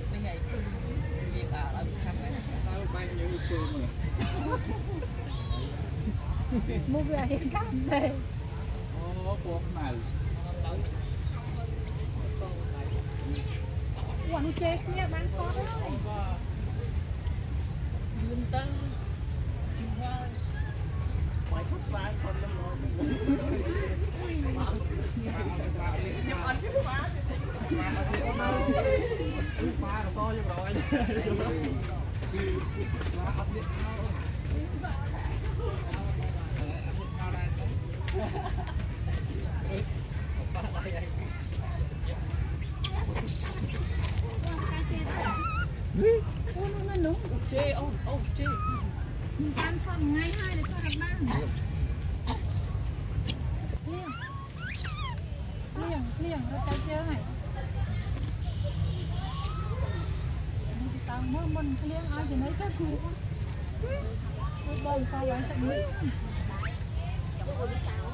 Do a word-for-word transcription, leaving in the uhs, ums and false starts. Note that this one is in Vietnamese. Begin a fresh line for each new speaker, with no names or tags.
mua về hiện cam đây
ô buộc mà
quăng chết nha bán con ơi
dương tân chim hoa phải thúc vai con cho nó nhầm anh chứ má má nó to cho rồi
nó núng
chê ô ô chê
ăn thầm ngay hai để cho làm ban liêng liêng liêng nó trái chơi này tao mơ mình liêng ai thì lấy sát cù bầu sao vậy sao